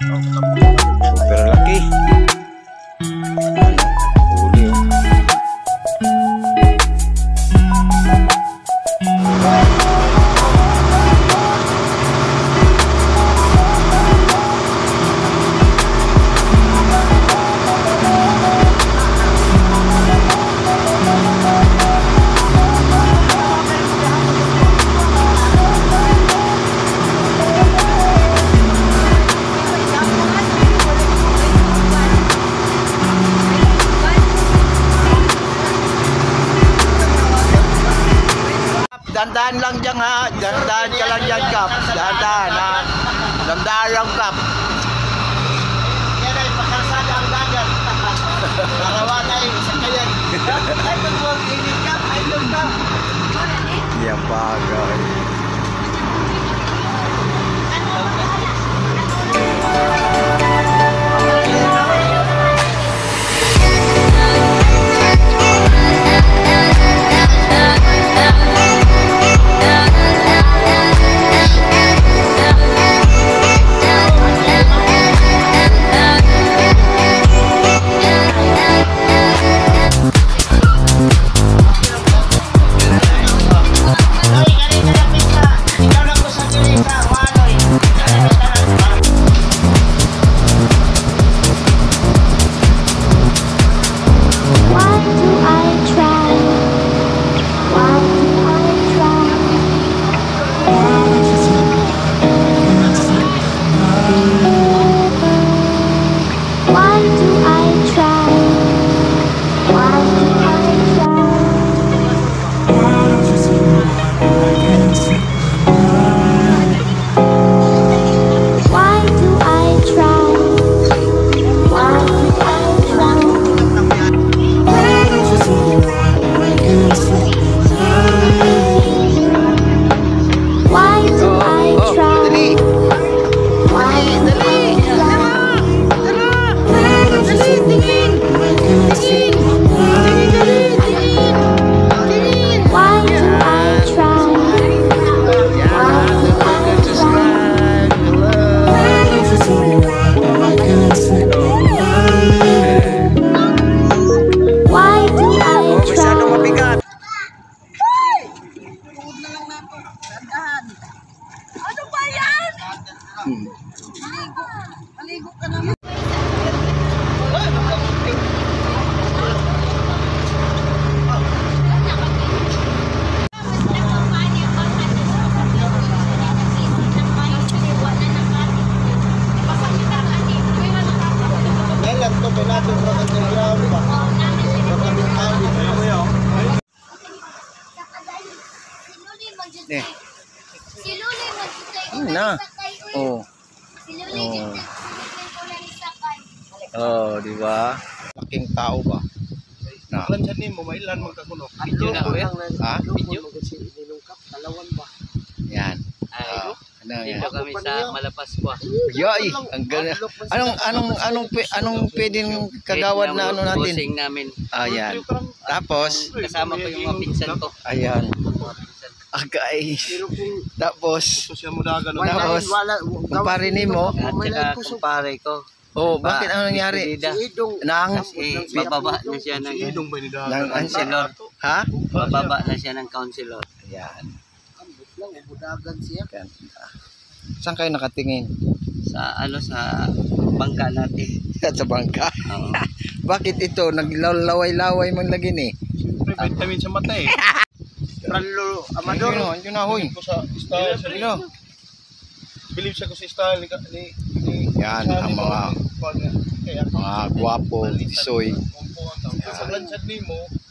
Pero laki. Huli oh. Dandan lang dyan ha. Dandan ka lang dyan, Kap. Dandan ha. Dandan lang, Kap. Yan ay pakasada ang dagat. Narawa na yung isa kayan. Ay, pag-walk in it, Kap. Ay, look, Kap. Yan bagay. Maligo ka naman. Eh. Si Luli magkikay Na. Oh. Si Luli Oh, di ba? Laking tao ba? Na. Lan siya mo mailan magkakuno. Video na ba? Ha? Video dalawan ba? Yan. Ano yan? Dito kami sa Malapascua. Yoy, ang ganda. Anong pwedeng kagawad na ano natin? Bossing namin. Ayan. Tapos, Kasama ko yung mga pinsan ko. ayan. Agay. Tapos, tapos, kumpare ni mo. At saka kumpare ko. Oh, bakit ano nangyari? Nang, Kasi bababa na siya ng counselor. ha? Bababa na siya ng counselor. Ayan. Saan kayo nakatingin? Sa sa bangka natin. Sa bangka. Oo. Bakit ito? Naglaway-laway man lagi ni. Vitamin sa mata eh. Pralo Amador. Yun na, hoy. Ko sa style sa Sino? Believe siya ko sa style ni Yan, ang mga gwapo, tisoy. Sa lansad nimo.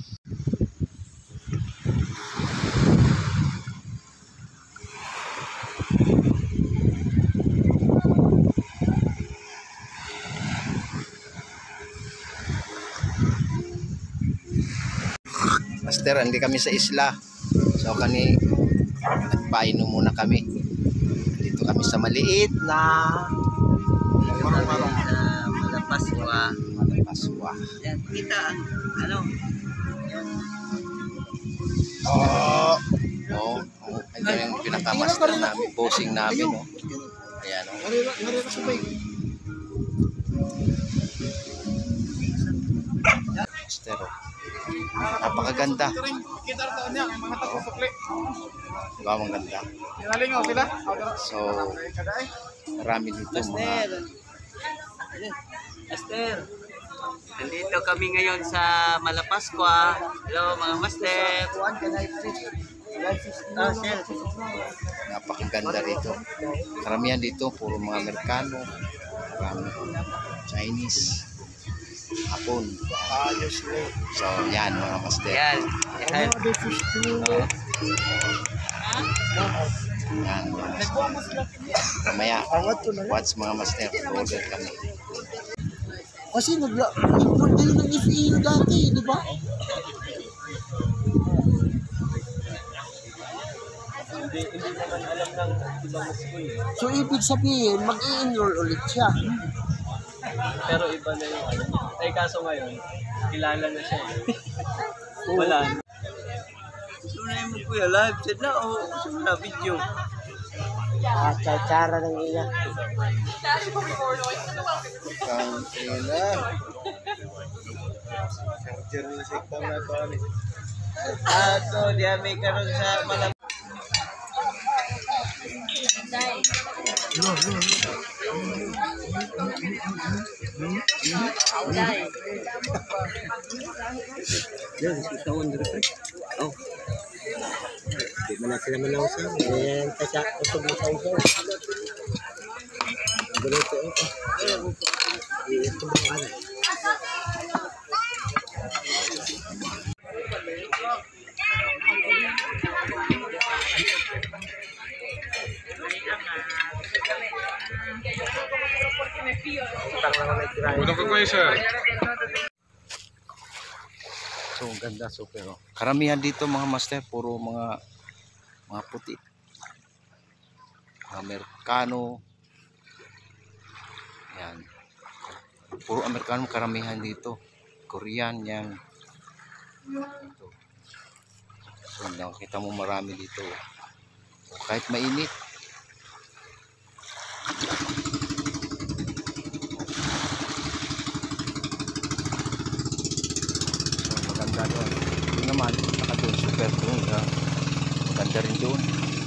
Master, hindi kami sa isla. So nagpainom muna kami. Dito kami sa maliit na Malapascua. Malapascua. Yan, kita ano? Oh. Ito yung pinaka-master namin, bossing namin, oh. Ayan, oh. Master, oh. Napakaganda. Diba ang ganda? So, marami dito mga... Master. Nandito kami ngayon sa Malapascua. Hello mga master. Napakaganda rito. Karamihan dito, puro mga Amerikano, marami Chinese, Hapon. So, yan mga master. Yan. Yan. Yan. Kamaya, watch mga master. Order kami. Kasi nag-import din ng FEU dati, di ba? Hindi naman alam ng ibang school eh. So, ibig sabihin, mag-i-enroll ulit siya. Pero iba na yung ano. Eh kaso ngayon, kilala na siya eh. Wala na. Sunay mo kuya, live chat na o gusto mo na video? Tsara ng iya. Ato, diya may karon sa Malapascua. Oh. Di man na sila manawsa. Ayan, kasi kusog mo sa isa. Ganito ito. Ito mo ano. So, ang ganda. Super. Oh. Karamihan dito mga master, puro mga puti. Amerikano. Yan. Puro Amerikano karamihan dito. Korean yan. Ito. So, nakita mo marami dito. O, kahit mainit. So, maganda doon. Ito naman, naka doon, super doon. Maganda rin doon.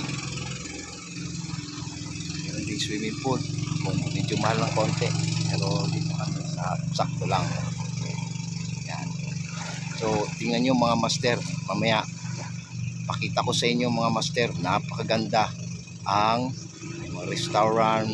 Meron din swimming pool. Kung medyo mahal ng konti. Pero dito kami sa sakto lang. Yan. So, tingnan nyo mga master. Mamaya, pakita ko sa inyo mga master. Napakaganda ang mga restaurant.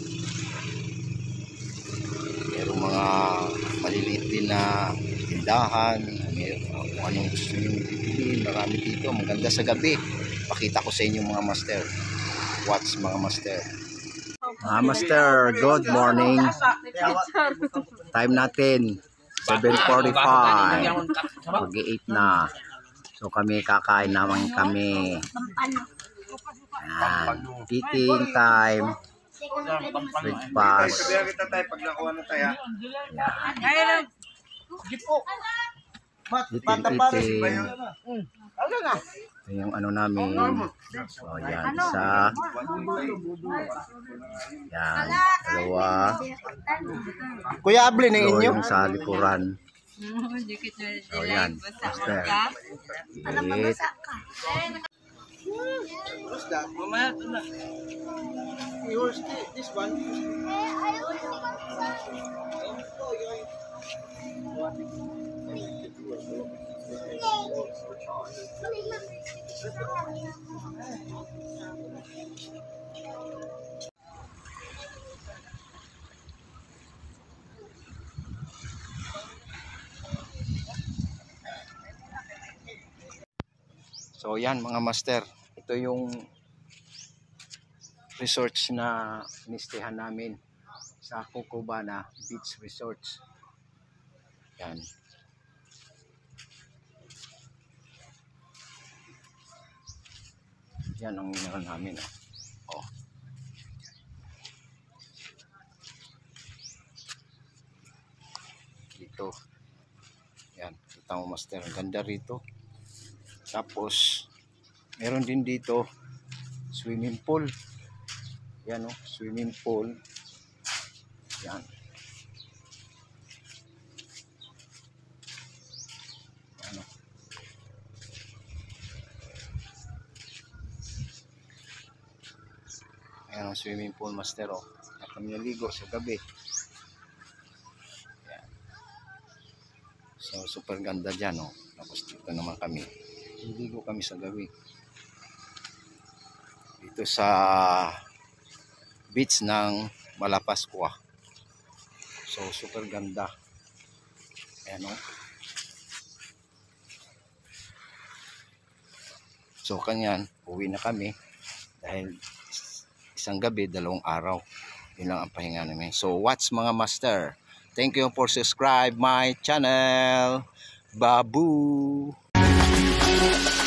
Merong mga maliliit din na tindahan. Kung anong gusto nyo bibili. Marami dito. Maganda sa gabi. Pakita ko sa inyo mga master. Watch mga master. Mga master, good morning. Time natin 7:45. Mag-8 na. So kami kakain naman kami. Yan. Eating time. Breakfast. Eating. Ito yung ano namin. So yan. Isa. Yan. Dalawa. Kuya Ablin na So inyo. yung sa likuran. So yan. Master. Eat. Mamaya ito na. This one. So yan mga master, ito yung resorts na inistehan namin sa Cocobana Beach Resorts. Yan. Yan ang iniwan namin. Oh. Dito. Yan, kita mo master, ang ganda rito. Tapos meron din dito swimming pool. Yan, oh, swimming pool. Yan. Yan ang swimming pool, master, oh. Na kami naligo sa gabi. Yan. So, super ganda dyan, oh. Tapos dito naman kami. Naligo kami sa gabi. Dito sa beach ng Malapascua. So, super ganda. Ayan, oh. So, kanyan, uwi na kami. Dahil isang gabi, 2 araw. Yun lang ang pahinga namin. So, watch mga master. Thank you for subscribe my channel. Babu!